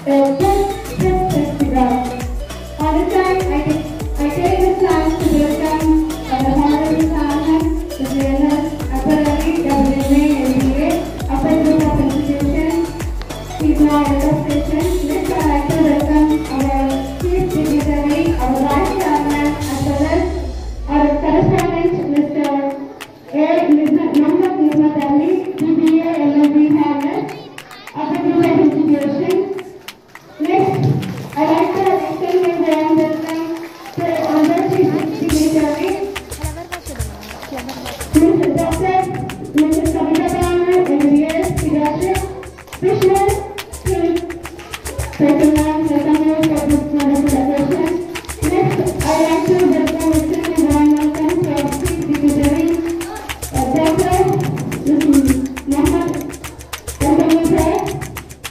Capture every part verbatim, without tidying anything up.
the Just Trip Festival. On the side, I take, I take this time to welcome uh, the Honorable Chairman, the trainers, Apparently W M A and M B A, Upper Group of Institutions, is now registration. Next, I like to welcome our Chief Dignitary, our Vice Chairman, as well as our correspondent, Mister A. Mohammed Nizmat Ali, B B A L L B Harvard, Upper Group of Institutions. Next, I like to extend my warm welcome to our Chief Dignitary, Mister Doctor Missus Kavita Rama, M B A, Pediatrics, Visual, Second line, second year for this wonderful occasion. Next, I like to welcome Mister Warm welcome to our Chief Dignitary, uh, Doctor Mohammed Nizmat.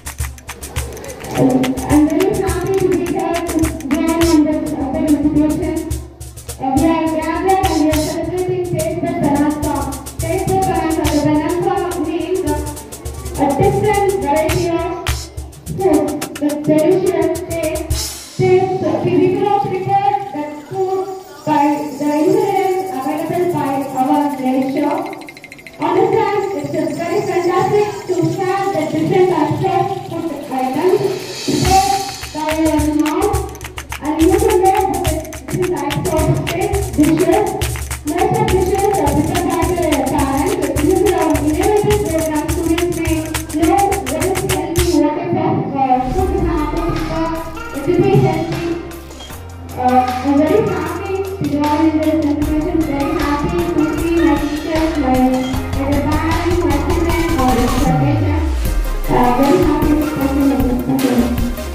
I'm very happy to be here to join on this other institution. Uh, we are gathered and we are celebrating Taste the Banana. Taste the Banana. The banana means a different variety of food with delicious taste. Taste the physical prepared that food by the ingredients available by our dairy shop. Understand, it's just very fantastic to share the different types of food items. So, by your mouth, and you can know the different types of taste dishes. Most of dishes are prepared by the parents. This is our innovative program. Students may know what is healthy, what type of uh, food is happening, it will be healthy. Uh, I'm very happy to join in this information. Very happy to see my teachers, my my parents, my children, or this occasion. Uh, very happy to present in this occasion.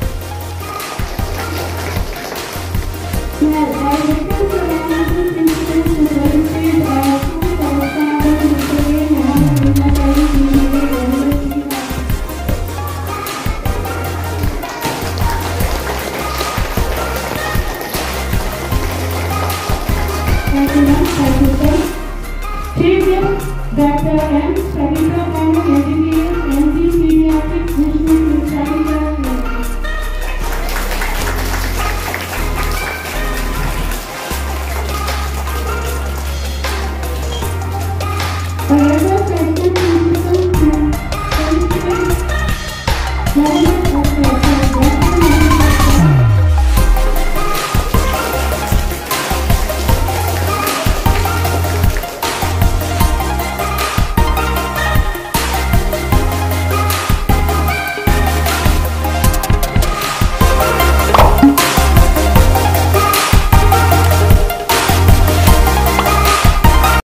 Well, I welcome to the National Institute to register our school for standard history and humanitarian university. Thank you, ma'am. Thank you, sir. Chief Guest, Doctor M. Savita Rama,